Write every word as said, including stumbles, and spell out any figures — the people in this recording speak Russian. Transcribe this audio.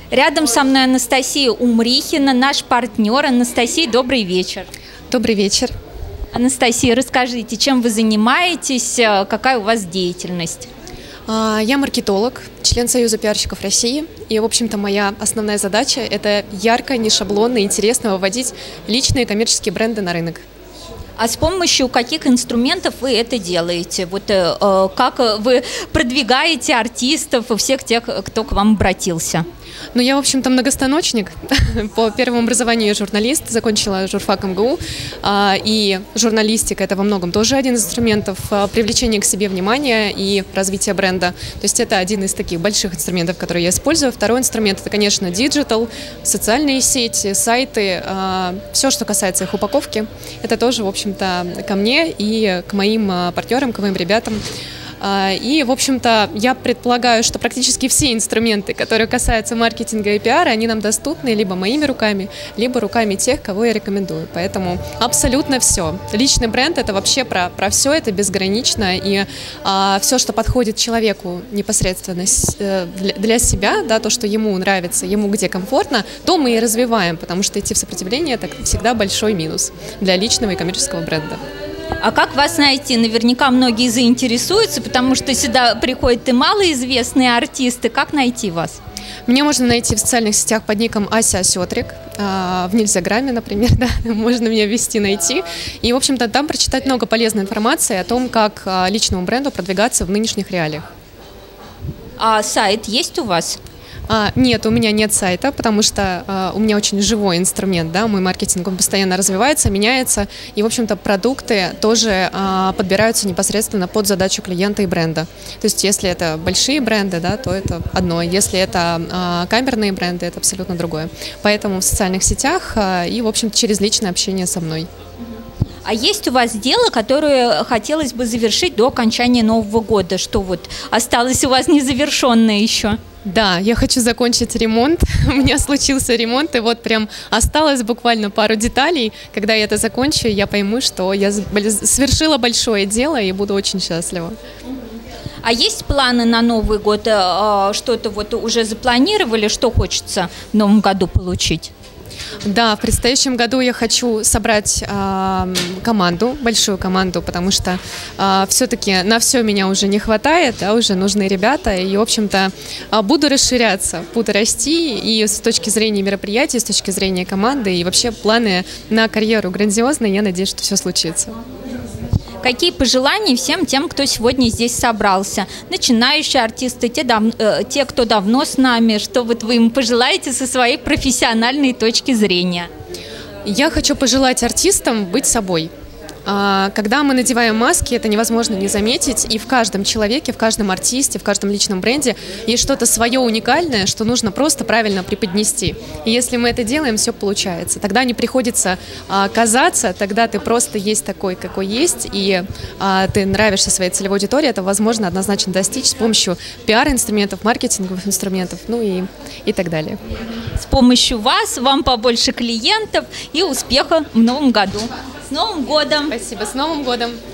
Рядом со мной Анастасия Умрихина, наш партнер. Анастасия, добрый вечер. Добрый вечер. Анастасия, расскажите, чем вы занимаетесь, какая у вас деятельность? Я маркетолог, член Союза пиарщиков России. И, в общем-то, моя основная задача – это ярко, не шаблонно, интересно выводить личные коммерческие бренды на рынок. А с помощью каких инструментов вы это делаете? Вот э, как вы продвигаете артистов и всех тех, кто к вам обратился? Ну, я, в общем-то, многостаночник. По первому образованию я журналист, закончила журфак эм гэ у. И журналистика – это во многом тоже один из инструментов привлечения к себе внимания и развития бренда. То есть это один из таких больших инструментов, которые я использую. Второй инструмент – это, конечно, диджитал, социальные сети, сайты. Все, что касается их упаковки, это тоже, в общем-то, ко мне и к моим партнерам, к моим ребятам. И, в общем-то, я предполагаю, что практически все инструменты, которые касаются маркетинга и пиара, они нам доступны либо моими руками, либо руками тех, кого я рекомендую. Поэтому абсолютно все. Личный бренд – это вообще про, про все, это безгранично. И а, все, что подходит человеку непосредственно для, для себя, да, то, что ему нравится, ему где комфортно, то мы и развиваем, потому что идти в сопротивление – это всегда большой минус для личного и коммерческого бренда. А как вас найти? Наверняка многие заинтересуются, потому что сюда приходят и малоизвестные артисты. Как найти вас? Меня можно найти в социальных сетях под ником Ася Осетрик, в Нельзяграме, например, да, можно меня ввести, найти. И, в общем-то, там прочитать много полезной информации о том, как личному бренду продвигаться в нынешних реалиях. А сайт есть у вас? А, нет, у меня нет сайта, потому что а, у меня очень живой инструмент, да, мой маркетинг, он постоянно развивается, меняется, и, в общем-то, продукты тоже а, подбираются непосредственно под задачу клиента и бренда. То есть, если это большие бренды, да, то это одно, если это а, камерные бренды, это абсолютно другое. Поэтому в социальных сетях а, и, в общем-то, через личное общение со мной. А есть у вас дело, которое хотелось бы завершить до окончания Нового года? Что вот осталось у вас незавершенное еще? Да, я хочу закончить ремонт. У меня случился ремонт, и вот прям осталось буквально пару деталей. Когда я это закончу, я пойму, что я совершила большое дело и буду очень счастлива. А есть планы на Новый год? Что-то вот уже запланировали, что хочется в Новом году получить? Да, в предстоящем году я хочу собрать э, команду, большую команду, потому что э, все-таки на все меня уже не хватает, да, уже нужны ребята, и, в общем-то, э, буду расширяться, буду расти, и с точки зрения мероприятий, с точки зрения команды, и вообще планы на карьеру грандиозные, я надеюсь, что все случится. Какие пожелания всем тем, кто сегодня здесь собрался? Начинающие артисты, те, дав... те, кто давно с нами, что вот вы им пожелаете со своей профессиональной точки зрения? Я хочу пожелать артистам быть собой. Когда мы надеваем маски, это невозможно не заметить, и в каждом человеке, в каждом артисте, в каждом личном бренде есть что-то свое уникальное, что нужно просто правильно преподнести. И если мы это делаем, все получается. Тогда не приходится а, казаться, тогда ты просто есть такой, какой есть, и а, ты нравишься своей целевой аудитории, это возможно однозначно достичь с помощью пиар-инструментов, маркетинговых инструментов, ну и, и так далее. С помощью вас, вам побольше клиентов и успеха в новом году. С Новым годом! Спасибо, с Новым годом!